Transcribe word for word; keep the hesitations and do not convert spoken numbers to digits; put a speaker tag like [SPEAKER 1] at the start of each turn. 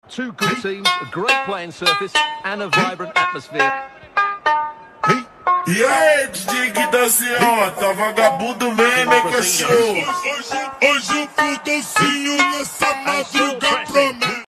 [SPEAKER 1] Two good teams, a great playing surface and a vibrant atmosphere.
[SPEAKER 2] E aí, D J que dança, ó, tá vagabundo mesmo, hein, cachorro?
[SPEAKER 3] Hoje, hoje eu vou docinho nessa madrugada.